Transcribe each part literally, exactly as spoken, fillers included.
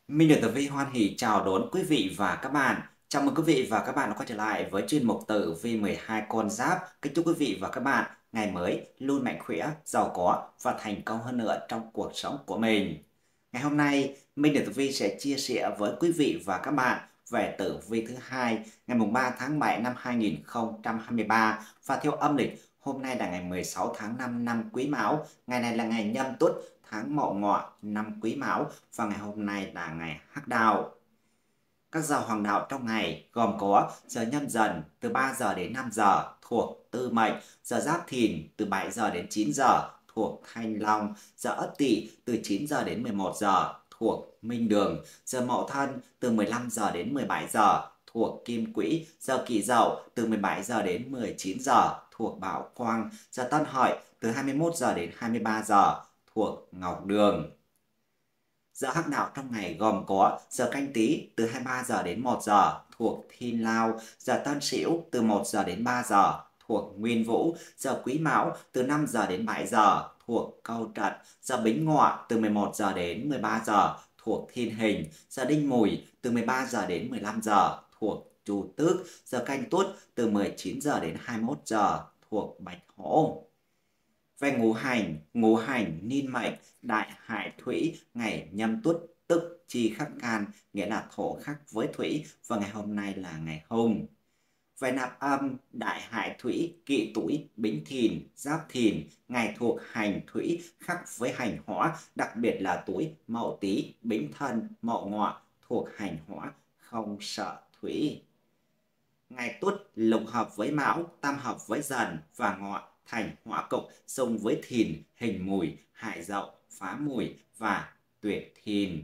Minh được Tử Vi hoan hỉ chào đón quý vị và các bạn. Chào mừng quý vị và các bạn đã quay trở lại với chuyên mục Tử Vi mười hai con giáp. Kính chúc quý vị và các bạn ngày mới luôn mạnh khỏe, giàu có và thành công hơn nữa trong cuộc sống của mình. Ngày hôm nay, Minh được Tử Vi sẽ chia sẻ với quý vị và các bạn về Tử Vi thứ hai ngày ba tháng bảy năm hai nghìn không trăm hai mươi ba, và theo âm lịch hôm nay là ngày mười sáu tháng năm năm Quý Mão. Ngày này là ngày Nhâm Tuất, tháng Mậu Ngọ năm Quý Mão, và ngày hôm nay là ngày Hắc Đạo. Các giờ hoàng đạo trong ngày gồm có giờ Nhâm Dần từ ba giờ đến năm giờ thuộc Tư Mệnh, giờ Giáp Thìn từ bảy giờ đến chín giờ thuộc Thanh Long, giờ Ất Tỵ từ chín giờ đến mười một giờ thuộc Minh Đường, giờ Mậu Thân từ mười lăm giờ đến mười bảy giờ thuộc Kim Quỹ, giờ Kỷ Dậu từ mười bảy giờ đến mười chín giờ thuộc Bảo Quang, giờ Tân Hợi từ hai mươi mốt giờ đến hai mươi ba giờ thuộc Ngọc Đường. Giờ hắc đạo trong ngày gồm có giờ Canh Tý từ hai mươi ba giờ đến một giờ thuộc Thiên Lao, giờ Tân Sửu từ một giờ đến ba giờ thuộc Nguyên Vũ, giờ Quý Mão từ năm giờ đến bảy giờ thuộc Câu Trật, giờ Bính Ngọ từ mười một giờ đến mười ba giờ thuộc Thiên Hình, giờ Đinh Mùi từ mười ba giờ đến mười lăm giờ thuộc Chu Tước, giờ Canh Tuất từ mười chín giờ đến hai mươi mốt giờ thuộc Bạch Hổ. Về ngũ hành, ngũ hành niên mệnh đại hải thủy, ngày Nhâm Tuất tức chi khắc can, nghĩa là thổ khắc với thủy, và ngày hôm nay là ngày hung. Về nạp âm, đại hải thủy Kỷ Tuổi Bính Thìn Giáp Thìn, ngày thuộc hành thủy khắc với hành hỏa, đặc biệt là tuổi Mậu Tý Bính Thân Mậu Ngọ thuộc hành hỏa, không sợ thủy. Ngày Tuất lục hợp với Mão, tam hợp với Dần và Ngọ thành hỏa cục, xung với Thìn hình Mùi, hại Dậu phá Mùi và tuyệt Thìn.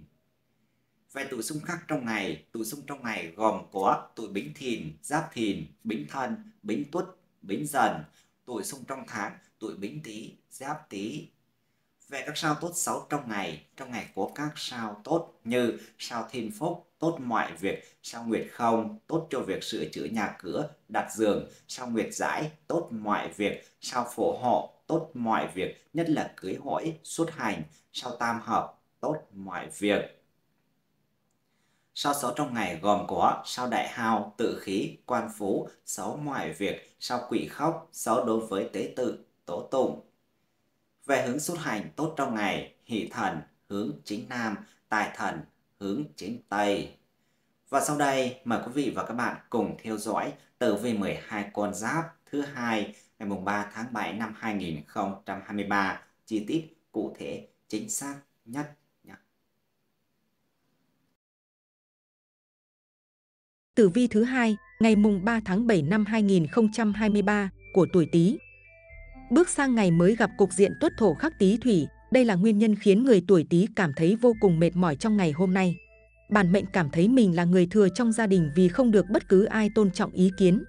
Về tuổi xung khắc trong ngày, tuổi xung trong ngày gồm có tuổi Bính Thìn, Giáp Thìn, Bính Thân, Bính Tuất, Bính Dần. Tuổi xung trong tháng, tuổi Bính Tý, Giáp Tý. Về các sao tốt xấu trong ngày, trong ngày có các sao tốt như sao Thiên Phúc, tốt mọi việc, sao Nguyệt Không, tốt cho việc sửa chữa nhà cửa, đặt giường, sao Nguyệt Giải, tốt mọi việc, sao Phổ Hộ, tốt mọi việc, nhất là cưới hỏi, xuất hành, sao Tam Hợp, tốt mọi việc. Sao xấu trong ngày gồm có sao Đại Hao, Tự Khí, Quan Phú, xấu mọi việc, sao Quỷ Khóc, xấu đối với tế tự, tổ tụng. Về hướng xuất hành tốt trong ngày, Hỷ Thần hướng chính Nam, Tài Thần hướng chính Tây. Và sau đây mời quý vị và các bạn cùng theo dõi Tử Vi mười hai con giáp thứ hai ngày ba tháng bảy năm hai nghìn không trăm hai mươi ba, chi tiết cụ thể chính xác nhất nhé. Tử vi thứ hai ngày mùng ba tháng bảy năm hai nghìn không trăm hai mươi ba của tuổi Tý. Bước sang ngày mới gặp cục diện tuất thổ khắc Tý thủy, đây là nguyên nhân khiến người tuổi Tý cảm thấy vô cùng mệt mỏi trong ngày hôm nay. Bản mệnh cảm thấy mình là người thừa trong gia đình vì không được bất cứ ai tôn trọng ý kiến.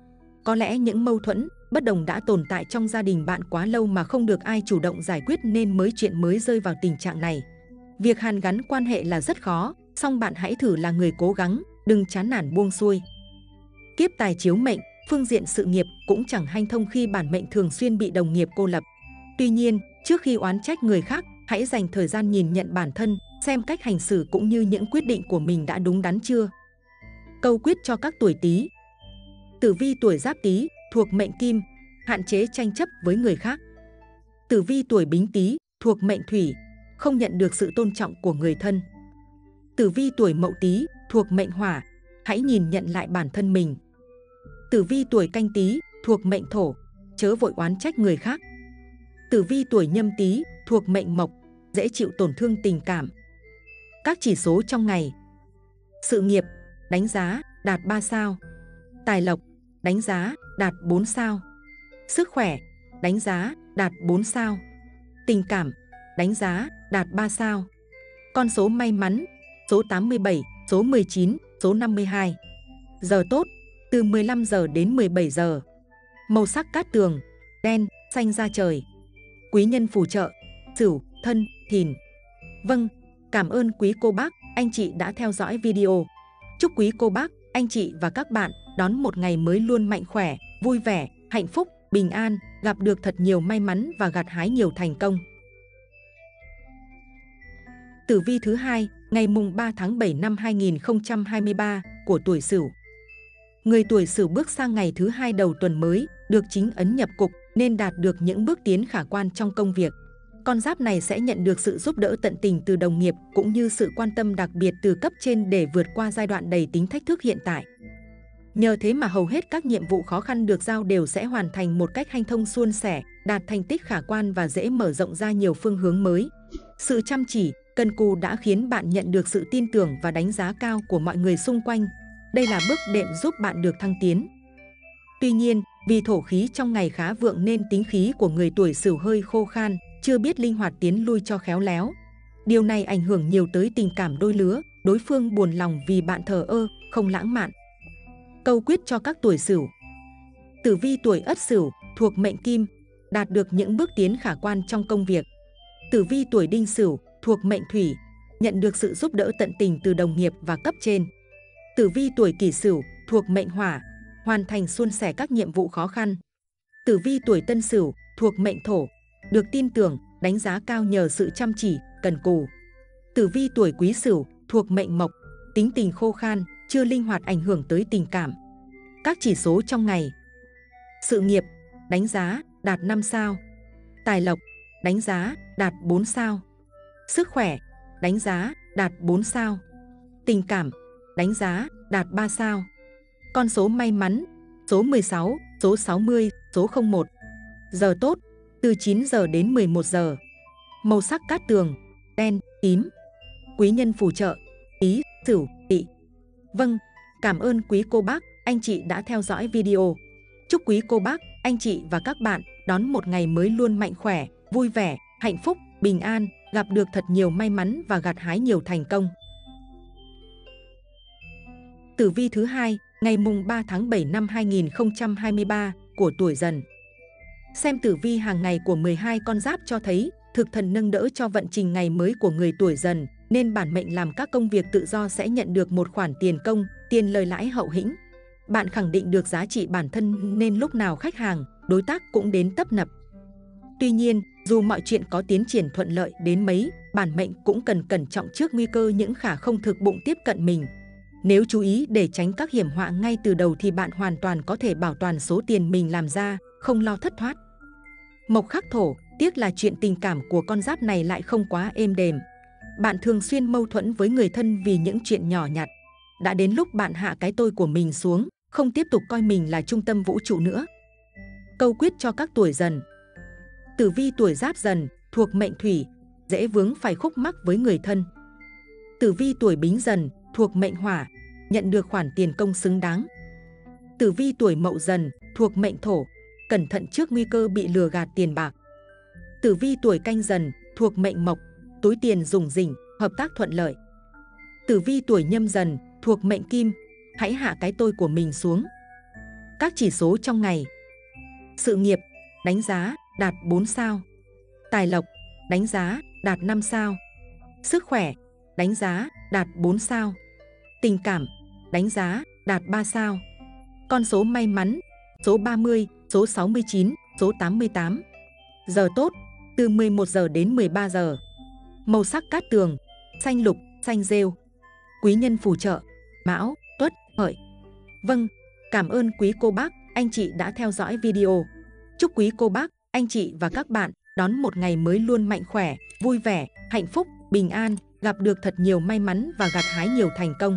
Có lẽ những mâu thuẫn, bất đồng đã tồn tại trong gia đình bạn quá lâu mà không được ai chủ động giải quyết nên mới chuyện mới rơi vào tình trạng này. Việc hàn gắn quan hệ là rất khó, song bạn hãy thử là người cố gắng, đừng chán nản buông xuôi. Kiếp tài chiếu mệnh, phương diện sự nghiệp cũng chẳng hanh thông khi bản mệnh thường xuyên bị đồng nghiệp cô lập. Tuy nhiên, trước khi oán trách người khác, hãy dành thời gian nhìn nhận bản thân, xem cách hành xử cũng như những quyết định của mình đã đúng đắn chưa. Câu quyết cho các tuổi Tý. Tử vi tuổi Giáp Tý thuộc mệnh Kim, hạn chế tranh chấp với người khác. Tử vi tuổi Bính Tý thuộc mệnh Thủy, không nhận được sự tôn trọng của người thân. Tử vi tuổi Mậu Tý thuộc mệnh Hỏa, hãy nhìn nhận lại bản thân mình. Tử vi tuổi Canh Tý thuộc mệnh Thổ, chớ vội oán trách người khác. Tử vi tuổi Nhâm Tý thuộc mệnh Mộc, dễ chịu tổn thương tình cảm. Các chỉ số trong ngày. Sự nghiệp, đánh giá, đạt ba sao. Tài lộc, đánh giá, đạt bốn sao. Sức khỏe, đánh giá, đạt bốn sao. Tình cảm, đánh giá, đạt ba sao. Con số may mắn, số tám mươi bảy, số mười chín, số năm mươi hai. Giờ tốt, từ mười lăm giờ đến mười bảy giờ. Màu sắc cát tường, đen, xanh da trời. Quý nhân phù trợ, Sửu, Thân, Thìn. Vâng, cảm ơn quý cô bác, anh chị đã theo dõi video. Chúc quý cô bác, anh chị và các bạn đón một ngày mới luôn mạnh khỏe, vui vẻ, hạnh phúc, bình an, gặp được thật nhiều may mắn và gặt hái nhiều thành công. Tử vi thứ hai, ngày mùng ba tháng bảy năm hai nghìn không trăm hai mươi ba của tuổi Sửu. Người tuổi Sửu bước sang ngày thứ hai đầu tuần mới, được chính ấn nhập cục nên đạt được những bước tiến khả quan trong công việc. Con giáp này sẽ nhận được sự giúp đỡ tận tình từ đồng nghiệp cũng như sự quan tâm đặc biệt từ cấp trên để vượt qua giai đoạn đầy tính thách thức hiện tại. Nhờ thế mà hầu hết các nhiệm vụ khó khăn được giao đều sẽ hoàn thành một cách hanh thông suôn sẻ, đạt thành tích khả quan và dễ mở rộng ra nhiều phương hướng mới. Sự chăm chỉ, cần cù đã khiến bạn nhận được sự tin tưởng và đánh giá cao của mọi người xung quanh. Đây là bước đệm giúp bạn được thăng tiến. Tuy nhiên, vì thổ khí trong ngày khá vượng nên tính khí của người tuổi Sửu hơi khô khan, chưa biết linh hoạt tiến lui cho khéo léo. Điều này ảnh hưởng nhiều tới tình cảm đôi lứa, đối phương buồn lòng vì bạn thờ ơ, không lãng mạn. Câu quyết cho các tuổi Sửu. Tử vi tuổi Ất Sửu thuộc mệnh Kim, đạt được những bước tiến khả quan trong công việc. Tử vi tuổi Đinh Sửu thuộc mệnh Thủy, nhận được sự giúp đỡ tận tình từ đồng nghiệp và cấp trên. Tử vi tuổi Kỷ Sửu thuộc mệnh Hỏa, hoàn thành suôn sẻ các nhiệm vụ khó khăn. Tử vi tuổi Tân Sửu thuộc mệnh Thổ, được tin tưởng, đánh giá cao nhờ sự chăm chỉ, cần cù. Tử vi tuổi Quý Sửu thuộc mệnh Mộc, tính tình khô khan, chưa linh hoạt ảnh hưởng tới tình cảm. Các chỉ số trong ngày. Sự nghiệp, đánh giá, đạt năm sao. Tài lộc, đánh giá, đạt bốn sao. Sức khỏe, đánh giá, đạt bốn sao. Tình cảm, đánh giá, đạt ba sao. Con số may mắn, số mười sáu, số sáu mươi, số không một. Giờ tốt, từ chín giờ đến mười một giờ. Màu sắc cát tường, đen, tím. Quý nhân phù trợ, Ý, Sửu, Tỵ. Vâng, cảm ơn quý cô bác, anh chị đã theo dõi video. Chúc quý cô bác, anh chị và các bạn đón một ngày mới luôn mạnh khỏe, vui vẻ, hạnh phúc, bình an, gặp được thật nhiều may mắn và gặt hái nhiều thành công. Tử vi thứ hai, ngày mùng ba tháng bảy năm hai nghìn không trăm hai mươi ba của tuổi Dần. Xem tử vi hàng ngày của mười hai con giáp cho thấy, thực thần nâng đỡ cho vận trình ngày mới của người tuổi Dần, nên bản mệnh làm các công việc tự do sẽ nhận được một khoản tiền công, tiền lời lãi hậu hĩnh. Bạn khẳng định được giá trị bản thân nên lúc nào khách hàng, đối tác cũng đến tấp nập. Tuy nhiên, dù mọi chuyện có tiến triển thuận lợi đến mấy, bản mệnh cũng cần cẩn trọng trước nguy cơ những khả không thực bụng tiếp cận mình. Nếu chú ý để tránh các hiểm họa ngay từ đầu thì bạn hoàn toàn có thể bảo toàn số tiền mình làm ra, không lo thất thoát. Mộc khắc thổ, tiếc là chuyện tình cảm của con giáp này lại không quá êm đềm. Bạn thường xuyên mâu thuẫn với người thân vì những chuyện nhỏ nhặt. Đã đến lúc bạn hạ cái tôi của mình xuống, không tiếp tục coi mình là trung tâm vũ trụ nữa. Câu quyết cho các tuổi Dần. Tử vi tuổi Giáp Dần thuộc mệnh Thủy, dễ vướng phải khúc mắc với người thân. Tử vi tuổi Bính Dần thuộc mệnh Hỏa, nhận được khoản tiền công xứng đáng. Tử vi tuổi Mậu Dần thuộc mệnh Thổ, cẩn thận trước nguy cơ bị lừa gạt tiền bạc. Tử vi tuổi Canh Dần thuộc mệnh Mộc, túi tiền rủng rỉnh, hợp tác thuận lợi. Tử vi tuổi Nhâm Dần thuộc mệnh Kim, hãy hạ cái tôi của mình xuống. Các chỉ số trong ngày. Sự nghiệp, đánh giá, đạt bốn sao. Tài lộc, đánh giá, đạt năm sao. Sức khỏe, đánh giá, đạt bốn sao. Tình cảm, đánh giá, đạt ba sao. Con số may mắn, số ba mươi, số sáu mươi chín, số tám mươi tám. Giờ tốt, từ mười một giờ đến mười ba giờ. Màu sắc cát tường, xanh lục, xanh rêu. Quý nhân phù trợ, Mão, Tuất, Hợi. Vâng, cảm ơn quý cô bác, anh chị đã theo dõi video. Chúc quý cô bác, anh chị và các bạn đón một ngày mới luôn mạnh khỏe, vui vẻ, hạnh phúc, bình an, gặp được thật nhiều may mắn và gặt hái nhiều thành công.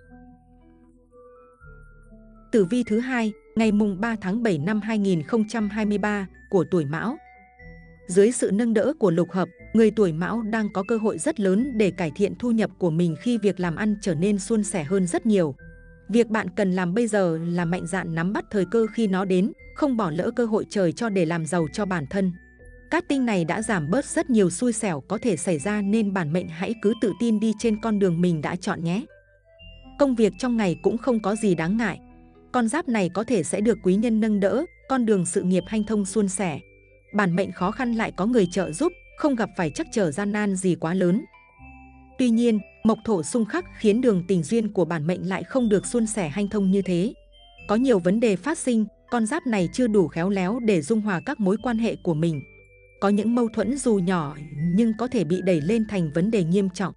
Tử vi thứ hai, ngày mùng ba tháng bảy năm hai nghìn không trăm hai mươi ba của tuổi Mão. Dưới sự nâng đỡ của lục hợp, người tuổi Mão đang có cơ hội rất lớn để cải thiện thu nhập của mình khi việc làm ăn trở nên suôn sẻ hơn rất nhiều. Việc bạn cần làm bây giờ là mạnh dạn nắm bắt thời cơ khi nó đến, không bỏ lỡ cơ hội trời cho để làm giàu cho bản thân. Cát tinh này đã giảm bớt rất nhiều xui xẻo có thể xảy ra nên bản mệnh hãy cứ tự tin đi trên con đường mình đã chọn nhé. Công việc trong ngày cũng không có gì đáng ngại. Con giáp này có thể sẽ được quý nhân nâng đỡ, con đường sự nghiệp hanh thông suôn sẻ. Bản mệnh khó khăn lại có người trợ giúp, không gặp phải trắc trở gian nan gì quá lớn. Tuy nhiên, mộc thổ xung khắc khiến đường tình duyên của bản mệnh lại không được suôn sẻ hanh thông như thế. Có nhiều vấn đề phát sinh, con giáp này chưa đủ khéo léo để dung hòa các mối quan hệ của mình. Có những mâu thuẫn dù nhỏ nhưng có thể bị đẩy lên thành vấn đề nghiêm trọng.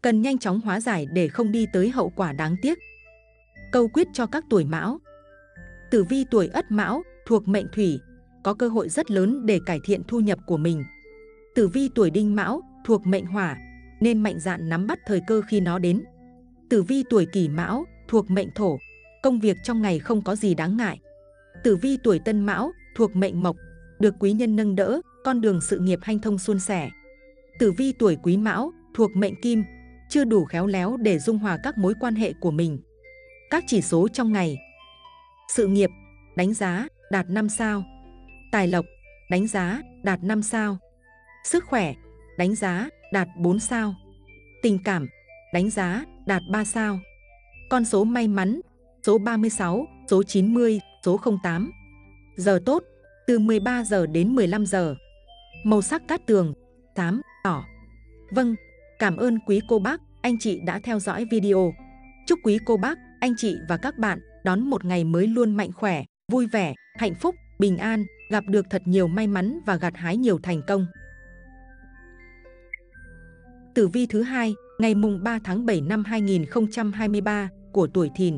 cần nhanh chóng hóa giải để không đi tới hậu quả đáng tiếc. Câu quyết cho các tuổi Mão. Tử vi tuổi Ất Mão thuộc mệnh Thủy, có cơ hội rất lớn để cải thiện thu nhập của mình. Tử vi tuổi Đinh Mão thuộc mệnh Hỏa, nên mạnh dạn nắm bắt thời cơ khi nó đến. Tử vi tuổi Kỷ Mão thuộc mệnh Thổ, công việc trong ngày không có gì đáng ngại. Tử vi tuổi Tân Mão thuộc mệnh Mộc, được quý nhân nâng đỡ, con đường sự nghiệp hanh thông suôn sẻ. Tử vi tuổi Quý Mão thuộc mệnh Kim, chưa đủ khéo léo để dung hòa các mối quan hệ của mình. Các chỉ số trong ngày: sự nghiệp, đánh giá, đạt năm sao. Tài lộc, đánh giá, đạt năm sao. Sức khỏe, đánh giá, đạt bốn sao. Tình cảm, đánh giá, đạt ba sao. Con số may mắn: số ba mươi sáu, số chín mươi, số không tám. Giờ tốt, từ mười ba giờ đến mười lăm giờ. Màu sắc cát tường: xám, đỏ. Vâng, cảm ơn quý cô bác, anh chị đã theo dõi video. Chúc quý cô bác, anh chị và các bạn đón một ngày mới luôn mạnh khỏe, vui vẻ, hạnh phúc, bình an, gặp được thật nhiều may mắn và gặt hái nhiều thành công. Tử vi thứ hai, ngày mùng ba tháng bảy năm hai nghìn không trăm hai mươi ba của tuổi Thìn.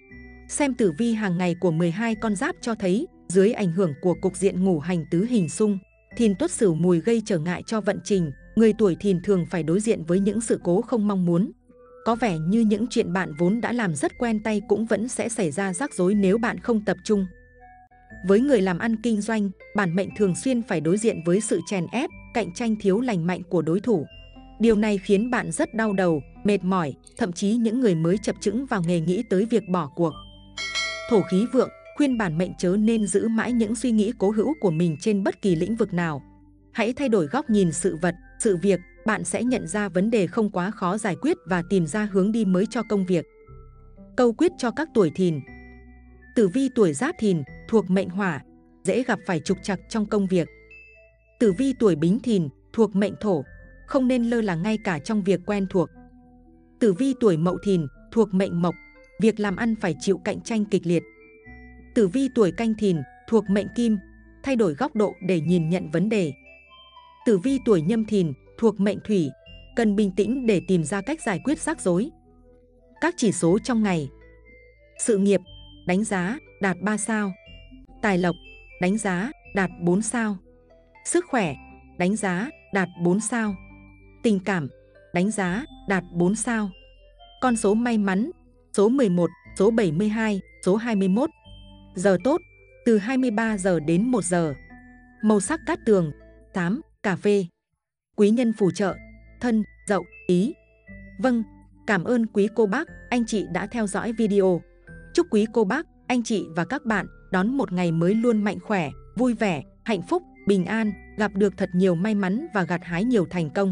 Xem tử vi hàng ngày của mười hai con giáp cho thấy, dưới ảnh hưởng của cục diện ngũ hành tứ hình xung, Thìn Tuất Sửu Mùi gây trở ngại cho vận trình, người tuổi Thìn thường phải đối diện với những sự cố không mong muốn. Có vẻ như những chuyện bạn vốn đã làm rất quen tay cũng vẫn sẽ xảy ra rắc rối nếu bạn không tập trung. Với người làm ăn kinh doanh, bản mệnh thường xuyên phải đối diện với sự chèn ép, cạnh tranh thiếu lành mạnh của đối thủ. Điều này khiến bạn rất đau đầu, mệt mỏi, thậm chí những người mới chập chững vào nghề nghĩ tới việc bỏ cuộc. Thổ khí vượng khuyên bản mệnh chớ nên giữ mãi những suy nghĩ cố hữu của mình trên bất kỳ lĩnh vực nào. Hãy thay đổi góc nhìn sự vật, sự việc, bạn sẽ nhận ra vấn đề không quá khó giải quyết và tìm ra hướng đi mới cho công việc. Câu quyết cho các tuổi Thìn. Tử vi tuổi Giáp Thìn thuộc mệnh Hỏa, dễ gặp phải trục trặc trong công việc. Tử vi tuổi Bính Thìn thuộc mệnh Thổ, không nên lơ là ngay cả trong việc quen thuộc. Tử vi tuổi Mậu Thìn thuộc mệnh Mộc, việc làm ăn phải chịu cạnh tranh kịch liệt. Tử vi tuổi Canh Thìn thuộc mệnh Kim, thay đổi góc độ để nhìn nhận vấn đề. Tử vi tuổi Nhâm Thìn thuộc mệnh Thủy, cần bình tĩnh để tìm ra cách giải quyết rắc rối. Các chỉ số trong ngày: sự nghiệp, đánh giá, đạt ba sao. Tài lộc, đánh giá, đạt bốn sao. Sức khỏe, đánh giá, đạt bốn sao. Tình cảm, đánh giá, đạt bốn sao. Con số may mắn: số mười một, số bảy mươi hai, số hai mươi mốt. Giờ tốt, từ hai mươi ba giờ đến một giờ. Màu sắc cát tường: xám, cà phê. Quý nhân phù trợ: Thân, Dậu, Ý. Vâng, cảm ơn quý cô bác, anh chị đã theo dõi video. Chúc quý cô bác, anh chị và các bạn đón một ngày mới luôn mạnh khỏe, vui vẻ, hạnh phúc, bình an, gặp được thật nhiều may mắn và gặt hái nhiều thành công.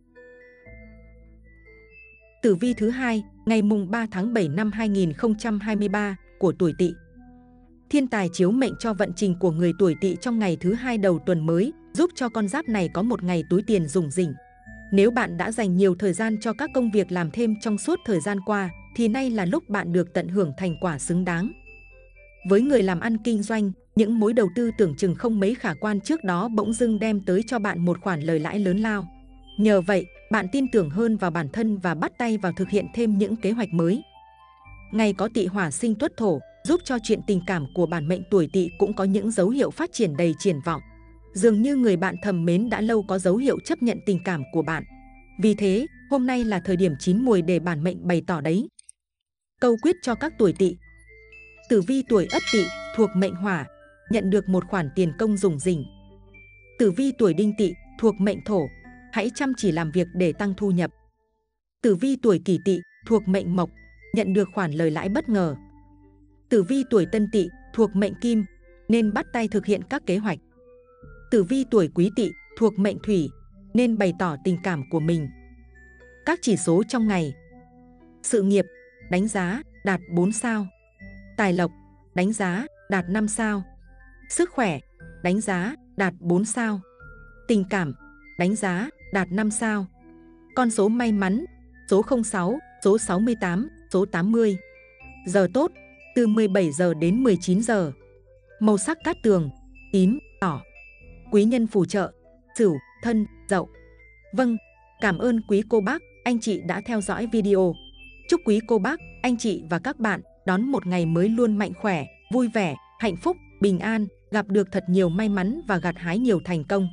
Tử vi thứ hai, ngày mùng ba tháng bảy năm hai nghìn không trăm hai mươi ba của tuổi Tỵ. Thiên tài chiếu mệnh cho vận trình của người tuổi Tỵ trong ngày thứ hai đầu tuần mới, giúp cho con giáp này có một ngày túi tiền rủng rỉnh. Nếu bạn đã dành nhiều thời gian cho các công việc làm thêm trong suốt thời gian qua, thì nay là lúc bạn được tận hưởng thành quả xứng đáng. Với người làm ăn kinh doanh, những mối đầu tư tưởng chừng không mấy khả quan trước đó bỗng dưng đem tới cho bạn một khoản lời lãi lớn lao. Nhờ vậy, bạn tin tưởng hơn vào bản thân và bắt tay vào thực hiện thêm những kế hoạch mới. Ngày có Tỵ hỏa sinh Tuất Thổ, giúp cho chuyện tình cảm của bản mệnh tuổi Tỵ cũng có những dấu hiệu phát triển đầy triển vọng. Dường như người bạn thầm mến đã lâu có dấu hiệu chấp nhận tình cảm của bạn. Vì thế, hôm nay là thời điểm chín mùi để bản mệnh bày tỏ đấy. Câu quyết cho các tuổi Tỵ. Tử vi tuổi Ất Tỵ thuộc mệnh Hỏa, nhận được một khoản tiền công rủng rỉnh. Tử vi tuổi Đinh Tỵ thuộc mệnh Thổ, hãy chăm chỉ làm việc để tăng thu nhập. Tử vi tuổi Kỷ Tỵ thuộc mệnh Mộc, nhận được khoản lời lãi bất ngờ. Tử vi tuổi Tân Tỵ thuộc mệnh Kim, nên bắt tay thực hiện các kế hoạch. Tử vi tuổi Quý Tỵ thuộc mệnh Thủy, nên bày tỏ tình cảm của mình. Các chỉ số trong ngày: sự nghiệp, đánh giá, đạt bốn sao. Tài lộc, đánh giá, đạt năm sao. Sức khỏe, đánh giá, đạt bốn sao. Tình cảm, đánh giá, đạt năm sao. Con số may mắn: số không sáu, số sáu mươi tám, số tám mươi. Giờ tốt, từ mười bảy giờ đến mười chín giờ. Màu sắc cát tường: tím, đỏ. Quý nhân phù trợ: Sửu, Thân, Dậu. Vâng, cảm ơn quý cô bác, anh chị đã theo dõi video. Chúc quý cô bác, anh chị và các bạn đón một ngày mới luôn mạnh khỏe, vui vẻ, hạnh phúc, bình an, gặp được thật nhiều may mắn và gặt hái nhiều thành công.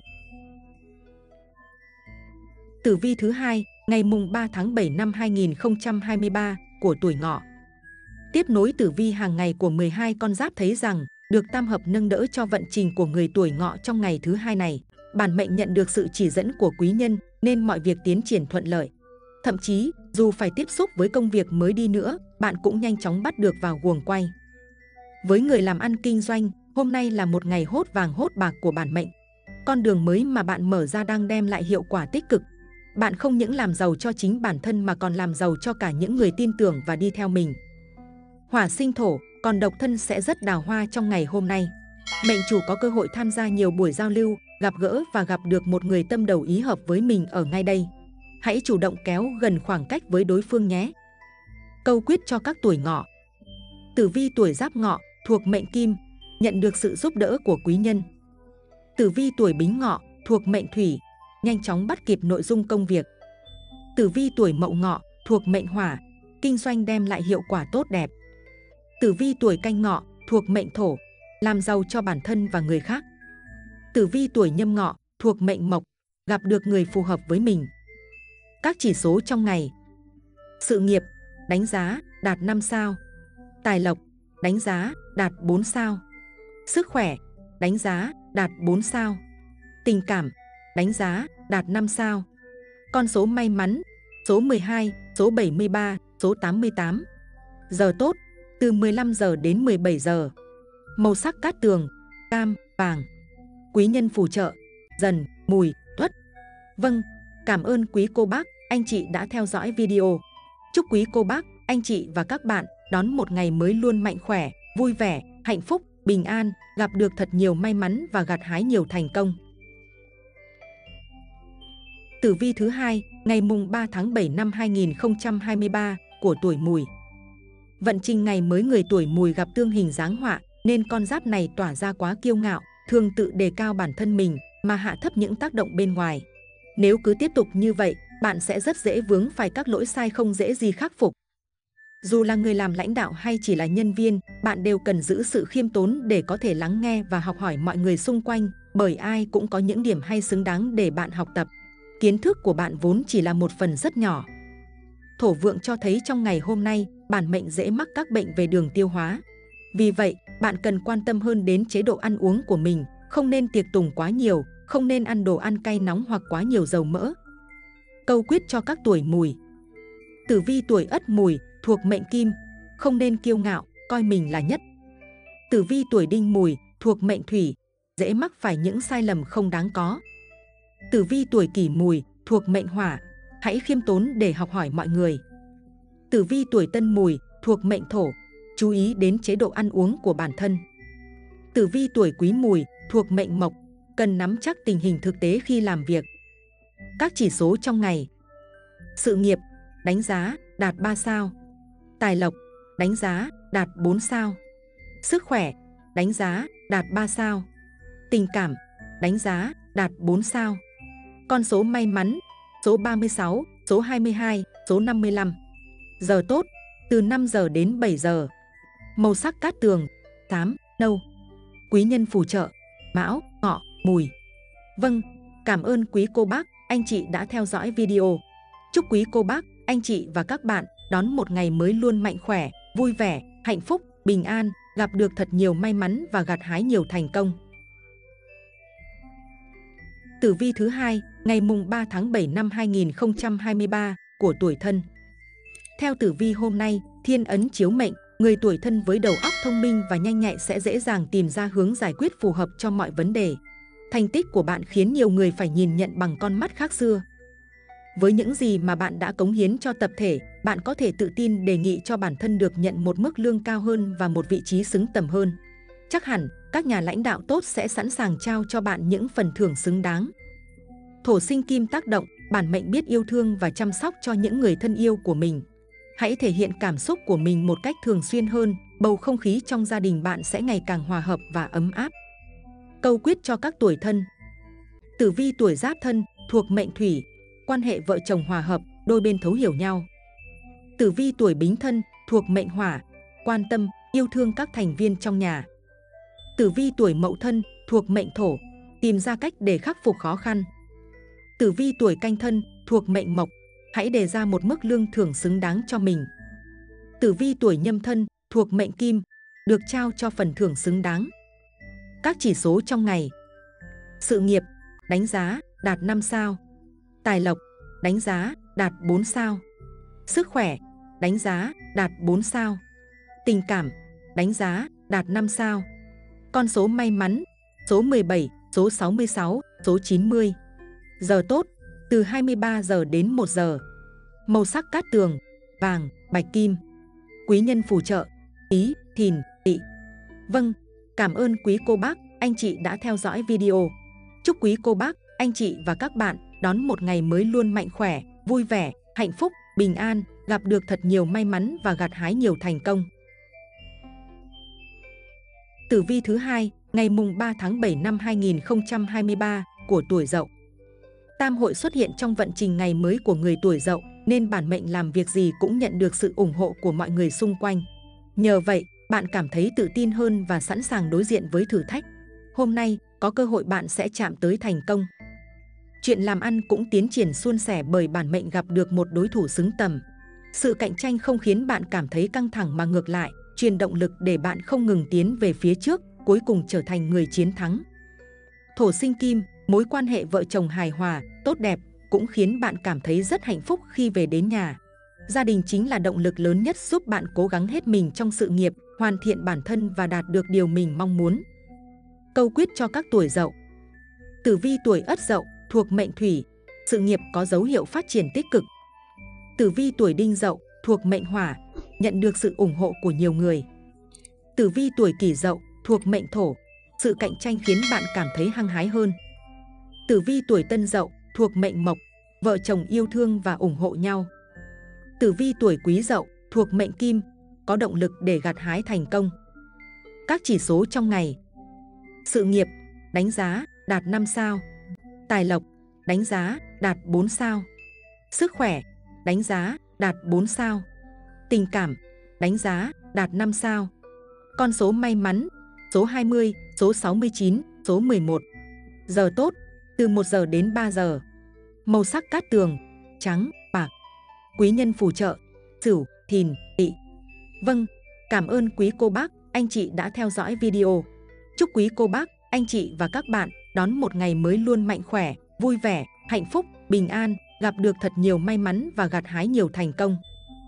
Tử vi thứ hai, ngày mùng ba tháng bảy năm hai nghìn không trăm hai mươi ba của tuổi Ngọ. Tiếp nối tử vi hàng ngày của mười hai con giáp thấy rằng được tam hợp nâng đỡ cho vận trình của người tuổi Ngọ trong ngày thứ hai này. Bản mệnh nhận được sự chỉ dẫn của quý nhân nên mọi việc tiến triển thuận lợi. Thậm chí, dù phải tiếp xúc với công việc mới đi nữa, bạn cũng nhanh chóng bắt được vào guồng quay. Với người làm ăn kinh doanh, hôm nay là một ngày hốt vàng hốt bạc của bản mệnh. Con đường mới mà bạn mở ra đang đem lại hiệu quả tích cực. Bạn không những làm giàu cho chính bản thân mà còn làm giàu cho cả những người tin tưởng và đi theo mình. Hỏa sinh thổ, còn độc thân sẽ rất đào hoa trong ngày hôm nay. Mệnh chủ có cơ hội tham gia nhiều buổi giao lưu, gặp gỡ và gặp được một người tâm đầu ý hợp với mình ở ngay đây. Hãy chủ động kéo gần khoảng cách với đối phương nhé. Câu quyết cho các tuổi Ngọ. Tử vi tuổi Giáp Ngọ thuộc mệnh Kim, nhận được sự giúp đỡ của quý nhân. Tử vi tuổi Bính Ngọ thuộc mệnh Thủy, nhanh chóng bắt kịp nội dung công việc. Tử vi tuổi Mậu Ngọ thuộc mệnh Hỏa, kinh doanh đem lại hiệu quả tốt đẹp. Tử vi tuổi Canh Ngọ thuộc mệnh Thổ, làm giàu cho bản thân và người khác. Tử vi tuổi Nhâm Ngọ thuộc mệnh Mộc, gặp được người phù hợp với mình. Các chỉ số trong ngày. Sự nghiệp, đánh giá, đạt năm sao. Tài lộc, đánh giá, đạt bốn sao. Sức khỏe, đánh giá, đạt bốn sao. Tình cảm, đánh giá, đạt năm sao. Con số may mắn, số mười hai, số bảy mươi ba, số tám mươi tám. Giờ tốt, từ mười lăm giờ đến mười bảy giờ. Màu sắc cát tường, cam, vàng. Quý nhân phù trợ, Dần, Mùi, Tuất. Vâng, cảm ơn quý cô bác, anh chị đã theo dõi video. Chúc quý cô bác, anh chị và các bạn đón một ngày mới luôn mạnh khỏe, vui vẻ, hạnh phúc, bình an, gặp được thật nhiều may mắn và gặt hái nhiều thành công. Tử vi thứ hai, ngày mùng ba tháng bảy năm hai nghìn không trăm hai mươi ba của tuổi Mùi. Vận trình ngày mới người tuổi Mùi gặp tương hình giáng họa, nên con giáp này tỏa ra quá kiêu ngạo, thường tự đề cao bản thân mình mà hạ thấp những tác động bên ngoài. Nếu cứ tiếp tục như vậy, bạn sẽ rất dễ vướng phải các lỗi sai không dễ gì khắc phục. Dù là người làm lãnh đạo hay chỉ là nhân viên, bạn đều cần giữ sự khiêm tốn để có thể lắng nghe và học hỏi mọi người xung quanh, bởi ai cũng có những điểm hay xứng đáng để bạn học tập. Kiến thức của bạn vốn chỉ là một phần rất nhỏ. Thổ vượng cho thấy trong ngày hôm nay, bản mệnh dễ mắc các bệnh về đường tiêu hóa. Vì vậy, bạn cần quan tâm hơn đến chế độ ăn uống của mình, không nên tiệc tùng quá nhiều, không nên ăn đồ ăn cay nóng hoặc quá nhiều dầu mỡ. Câu quyết cho các tuổi Mùi. Tử vi tuổi Ất Mùi thuộc mệnh Kim, không nên kiêu ngạo, coi mình là nhất. Tử vi tuổi Đinh Mùi thuộc mệnh Thủy, dễ mắc phải những sai lầm không đáng có. Tử vi tuổi Kỷ Mùi thuộc mệnh Hỏa, hãy khiêm tốn để học hỏi mọi người. Tử vi tuổi Tân Mùi thuộc mệnh Thổ, chú ý đến chế độ ăn uống của bản thân. Tử vi tuổi Quý Mùi thuộc mệnh Mộc, cần nắm chắc tình hình thực tế khi làm việc. Các chỉ số trong ngày. Sự nghiệp, đánh giá, đạt ba sao. Tài lộc, đánh giá, đạt bốn sao. Sức khỏe, đánh giá, đạt ba sao. Tình cảm, đánh giá, đạt bốn sao. Con số may mắn, số ba mươi sáu, số hai mươi hai, số năm mươi lăm. Giờ tốt, từ năm giờ đến bảy giờ. Màu sắc cát tường, xám, nâu. Quý nhân phù trợ, Mão, Ngọ, Mùi. Vâng, cảm ơn quý cô bác, anh chị đã theo dõi video. Chúc quý cô bác, anh chị và các bạn đón một ngày mới luôn mạnh khỏe, vui vẻ, hạnh phúc, bình an, gặp được thật nhiều may mắn và gặt hái nhiều thành công. Tử vi thứ hai, ngày mùng ba tháng bảy năm hai nghìn không trăm hai mươi ba của tuổi Thân. Theo tử vi hôm nay, thiên ấn chiếu mệnh, người tuổi Thân với đầu óc thông minh và nhanh nhạy sẽ dễ dàng tìm ra hướng giải quyết phù hợp cho mọi vấn đề. Thành tích của bạn khiến nhiều người phải nhìn nhận bằng con mắt khác xưa. Với những gì mà bạn đã cống hiến cho tập thể, bạn có thể tự tin đề nghị cho bản thân được nhận một mức lương cao hơn và một vị trí xứng tầm hơn. Chắc hẳn, các nhà lãnh đạo tốt sẽ sẵn sàng trao cho bạn những phần thưởng xứng đáng. Thổ sinh kim tác động, bản mệnh biết yêu thương và chăm sóc cho những người thân yêu của mình. Hãy thể hiện cảm xúc của mình một cách thường xuyên hơn, bầu không khí trong gia đình bạn sẽ ngày càng hòa hợp và ấm áp. Câu quyết cho các tuổi Thân. Tử vi tuổi Giáp Thân thuộc mệnh Thủy, quan hệ vợ chồng hòa hợp, đôi bên thấu hiểu nhau. Tử vi tuổi Bính Thân thuộc mệnh Hỏa, quan tâm, yêu thương các thành viên trong nhà. Tử vi tuổi Mậu Thân thuộc mệnh Thổ, tìm ra cách để khắc phục khó khăn. Tử vi tuổi Canh Thân thuộc mệnh Mộc, hãy đề ra một mức lương thưởng xứng đáng cho mình. Tử vi tuổi Nhâm Thân thuộc mệnh Kim, được trao cho phần thưởng xứng đáng. Các chỉ số trong ngày: sự nghiệp, đánh giá, đạt năm sao. Tài lộc, đánh giá, đạt bốn sao. Sức khỏe, đánh giá, đạt bốn sao. Tình cảm, đánh giá, đạt năm sao. Con số may mắn: số mười bảy, số sáu mươi sáu, số chín mươi. Giờ tốt, từ hai mươi ba giờ đến một giờ. Màu sắc cát tường, vàng, bạch kim. Quý nhân phù trợ, Tí, Thìn, Tỵ. Vâng, cảm ơn quý cô bác, anh chị đã theo dõi video. Chúc quý cô bác, anh chị và các bạn đón một ngày mới luôn mạnh khỏe, vui vẻ, hạnh phúc, bình an, gặp được thật nhiều may mắn và gặt hái nhiều thành công. Tử vi thứ hai, ngày mùng ba tháng bảy năm hai nghìn không trăm hai mươi ba của tuổi Dậu. Tam hội xuất hiện trong vận trình ngày mới của người tuổi Dậu, nên bản mệnh làm việc gì cũng nhận được sự ủng hộ của mọi người xung quanh. Nhờ vậy, bạn cảm thấy tự tin hơn và sẵn sàng đối diện với thử thách. Hôm nay, có cơ hội bạn sẽ chạm tới thành công. Chuyện làm ăn cũng tiến triển suôn sẻ bởi bản mệnh gặp được một đối thủ xứng tầm. Sự cạnh tranh không khiến bạn cảm thấy căng thẳng mà ngược lại, truyền động lực để bạn không ngừng tiến về phía trước, cuối cùng trở thành người chiến thắng. Thổ sinh kim, mối quan hệ vợ chồng hài hòa, tốt đẹp, cũng khiến bạn cảm thấy rất hạnh phúc khi về đến nhà. Gia đình chính là động lực lớn nhất giúp bạn cố gắng hết mình trong sự nghiệp, hoàn thiện bản thân và đạt được điều mình mong muốn. Câu quyết cho các tuổi Dậu. Tử vi tuổi Ất Dậu thuộc mệnh Thủy, sự nghiệp có dấu hiệu phát triển tích cực. Tử vi tuổi Đinh Dậu thuộc mệnh Hỏa, nhận được sự ủng hộ của nhiều người. Tử vi tuổi Kỷ Dậu thuộc mệnh Thổ, sự cạnh tranh khiến bạn cảm thấy hăng hái hơn. Tử vi tuổi Tân Dậu thuộc mệnh Mộc, vợ chồng yêu thương và ủng hộ nhau. Tử vi tuổi Quý Dậu thuộc mệnh Kim, có động lực để gặt hái thành công. Các chỉ số trong ngày: sự nghiệp, đánh giá, đạt năm sao. Tài lộc, đánh giá, đạt bốn sao. Sức khỏe, đánh giá, đạt bốn sao. Tình cảm, đánh giá, đạt năm sao. Con số may mắn: số hai mươi, số sáu mươi chín, số mười một. Giờ tốt, từ một giờ đến ba giờ. Màu sắc cát tường, trắng, bạc. Quý nhân phù trợ, Sửu, Thìn, Tỵ. Vâng, cảm ơn quý cô bác, anh chị đã theo dõi video. Chúc quý cô bác, anh chị và các bạn đón một ngày mới luôn mạnh khỏe, vui vẻ, hạnh phúc, bình an, gặp được thật nhiều may mắn và gặt hái nhiều thành công.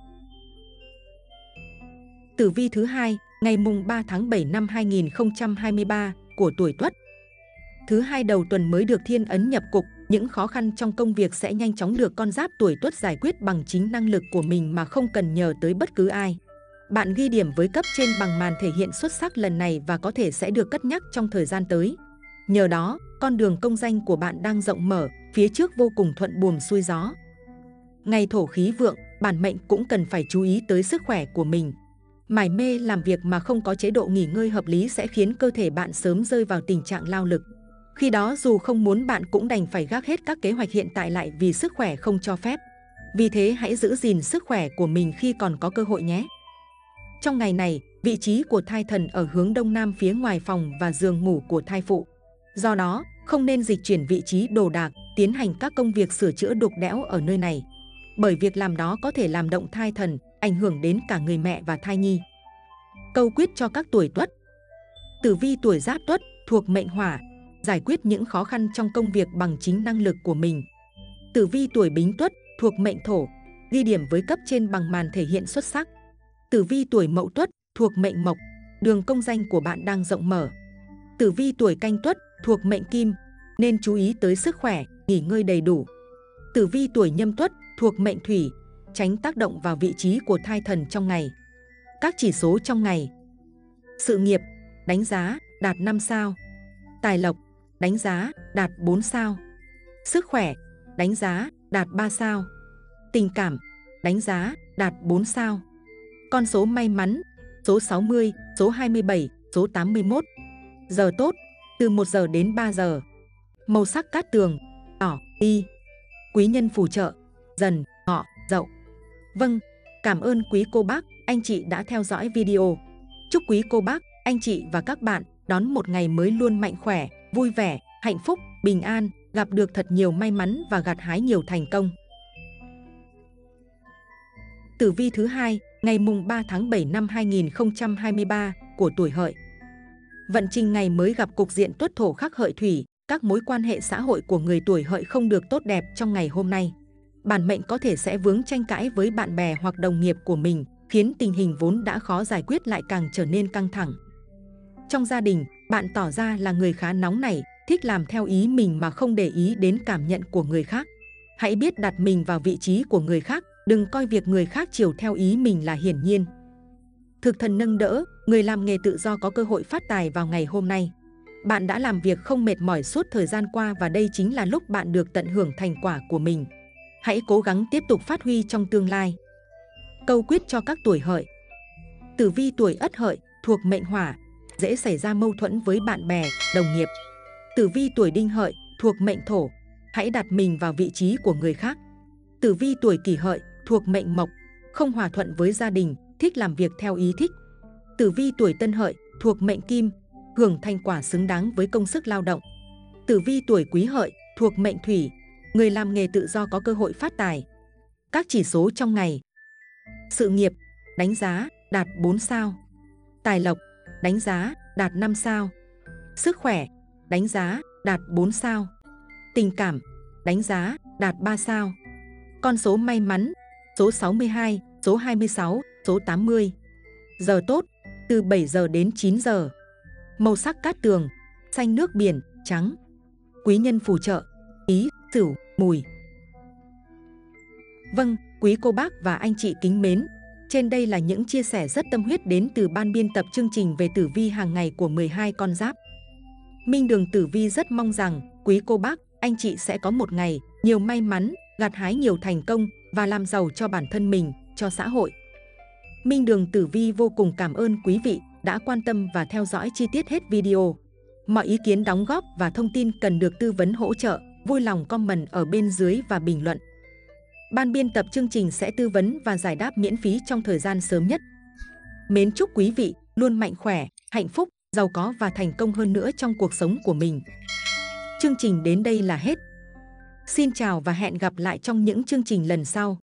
Tử vi thứ hai, ngày mùng ba tháng bảy năm hai nghìn không trăm hai mươi ba của tuổi Tuất. Thứ hai đầu tuần mới được thiên ấn nhập cục, những khó khăn trong công việc sẽ nhanh chóng được con giáp tuổi Tuất giải quyết bằng chính năng lực của mình mà không cần nhờ tới bất cứ ai. Bạn ghi điểm với cấp trên bằng màn thể hiện xuất sắc lần này và có thể sẽ được cất nhắc trong thời gian tới. Nhờ đó, con đường công danh của bạn đang rộng mở, phía trước vô cùng thuận buồm xuôi gió. Ngày thổ khí vượng, bản mệnh cũng cần phải chú ý tới sức khỏe của mình. Mải mê làm việc mà không có chế độ nghỉ ngơi hợp lý sẽ khiến cơ thể bạn sớm rơi vào tình trạng lao lực. Khi đó dù không muốn bạn cũng đành phải gác hết các kế hoạch hiện tại lại vì sức khỏe không cho phép. Vì thế hãy giữ gìn sức khỏe của mình khi còn có cơ hội nhé. Trong ngày này, vị trí của thai thần ở hướng đông nam phía ngoài phòng và giường ngủ của thai phụ. Do đó, không nên dịch chuyển vị trí đồ đạc, tiến hành các công việc sửa chữa đục đẽo ở nơi này. Bởi việc làm đó có thể làm động thai thần, ảnh hưởng đến cả người mẹ và thai nhi. Câu quyết cho các tuổi Tuất. Tử vi tuổi Giáp Tuất thuộc mệnh Hỏa, giải quyết những khó khăn trong công việc bằng chính năng lực của mình. Tử vi tuổi Bính Tuất thuộc mệnh Thổ, ghi điểm với cấp trên bằng màn thể hiện xuất sắc. Tử vi tuổi Mậu Tuất thuộc mệnh Mộc, đường công danh của bạn đang rộng mở. Tử vi tuổi Canh Tuất thuộc mệnh Kim, nên chú ý tới sức khỏe, nghỉ ngơi đầy đủ. Tử vi tuổi Nhâm Tuất thuộc mệnh Thủy, tránh tác động vào vị trí của thai thần trong ngày. Các chỉ số trong ngày: sự nghiệp, đánh giá, đạt năm sao. Tài lộc, đánh giá, đạt bốn sao. Sức khỏe, đánh giá, đạt ba sao. Tình cảm, đánh giá, đạt bốn sao. Con số may mắn: số sáu mươi, số hai mươi bảy, số tám mươi mốt. Giờ tốt, từ một giờ đến ba giờ. Màu sắc cát tường, đỏ, y. Quý nhân phù trợ, Dần, Ngọ, Dậu. Vâng, cảm ơn quý cô bác, anh chị đã theo dõi video. Chúc quý cô bác, anh chị và các bạn đón một ngày mới luôn mạnh khỏe, vui vẻ, hạnh phúc, bình an, gặp được thật nhiều may mắn và gặt hái nhiều thành công. Tử vi thứ hai, ngày mùng ba tháng bảy năm hai nghìn không trăm hai mươi ba của tuổi Hợi. Vận trình ngày mới gặp cục diện tuất thổ khắc hợi thủy, các mối quan hệ xã hội của người tuổi Hợi không được tốt đẹp trong ngày hôm nay. Bản mệnh có thể sẽ vướng tranh cãi với bạn bè hoặc đồng nghiệp của mình, khiến tình hình vốn đã khó giải quyết lại càng trở nên căng thẳng. Trong gia đình, bạn tỏ ra là người khá nóng nảy, thích làm theo ý mình mà không để ý đến cảm nhận của người khác. Hãy biết đặt mình vào vị trí của người khác, đừng coi việc người khác chiều theo ý mình là hiển nhiên. Thực thần nâng đỡ, người làm nghề tự do có cơ hội phát tài vào ngày hôm nay. Bạn đã làm việc không mệt mỏi suốt thời gian qua và đây chính là lúc bạn được tận hưởng thành quả của mình. Hãy cố gắng tiếp tục phát huy trong tương lai. Câu quyết cho các tuổi Hợi. Tử vi tuổi Ất Hợi thuộc mệnh Hỏa, dễ xảy ra mâu thuẫn với bạn bè, đồng nghiệp. Tử vi tuổi Đinh Hợi thuộc mệnh Thổ, hãy đặt mình vào vị trí của người khác. Tử vi tuổi Kỷ Hợi thuộc mệnh Mộc, không hòa thuận với gia đình, thích làm việc theo ý thích. Tử vi tuổi Tân Hợi thuộc mệnh Kim, hưởng thành quả xứng đáng với công sức lao động. Tử vi tuổi Quý Hợi thuộc mệnh Thủy, người làm nghề tự do có cơ hội phát tài. Các chỉ số trong ngày. Sự nghiệp, đánh giá, đạt bốn sao. Tài lộc, đánh giá, đạt năm sao. Sức khỏe, đánh giá, đạt bốn sao. Tình cảm, đánh giá, đạt ba sao. Con số may mắn, số sáu mươi hai, số hai mươi sáu, số tám mươi. Giờ tốt, từ bảy giờ đến chín giờ. Màu sắc cát tường, xanh nước biển, trắng. Quý nhân phù trợ, Ý, Sửu, Mùi. Vâng, quý cô bác và anh chị kính mến, trên đây là những chia sẻ rất tâm huyết đến từ ban biên tập chương trình về tử vi hàng ngày của mười hai con giáp. Minh Đường Tử Vi rất mong rằng quý cô bác, anh chị sẽ có một ngày nhiều may mắn, gặt hái nhiều thành công và làm giàu cho bản thân mình, cho xã hội. Minh Đường Tử Vi vô cùng cảm ơn quý vị đã quan tâm và theo dõi chi tiết hết video. Mọi ý kiến đóng góp và thông tin cần được tư vấn hỗ trợ, vui lòng comment ở bên dưới và bình luận. Ban biên tập chương trình sẽ tư vấn và giải đáp miễn phí trong thời gian sớm nhất. Mến chúc quý vị luôn mạnh khỏe, hạnh phúc, giàu có và thành công hơn nữa trong cuộc sống của mình. Chương trình đến đây là hết. Xin chào và hẹn gặp lại trong những chương trình lần sau.